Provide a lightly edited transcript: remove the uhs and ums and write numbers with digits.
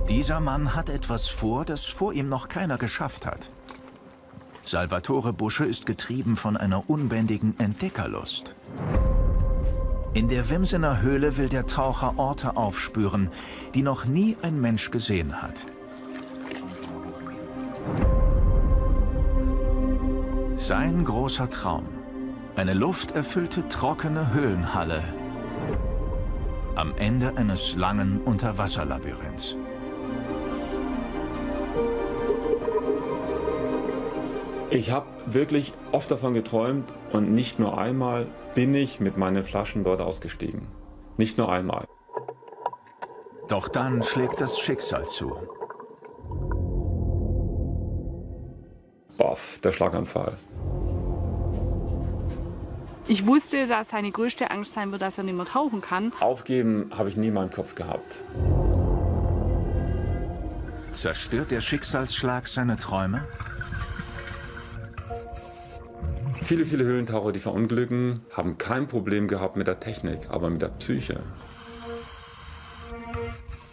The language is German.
Dieser Mann hat etwas vor, das vor ihm noch keiner geschafft hat. Salvatore Busche ist getrieben von einer unbändigen Entdeckerlust. In der Wimsener Höhle will der Taucher Orte aufspüren, die noch nie ein Mensch gesehen hat. Sein großer Traum: eine lufterfüllte, trockene Höhlenhalle am Ende eines langen Unterwasserlabyrinths. Ich habe wirklich oft davon geträumt und nicht nur einmal bin ich mit meinen Flaschen dort ausgestiegen. Nicht nur einmal. Doch dann schlägt das Schicksal zu. Boff, der Schlaganfall. Ich wusste, dass seine größte Angst sein wird, dass er nicht mehr tauchen kann. Aufgeben habe ich nie in meinem Kopf gehabt. Zerstört der Schicksalsschlag seine Träume? Viele, viele Höhlentaucher, die verunglücken, haben kein Problem gehabt mit der Technik, aber mit der Psyche.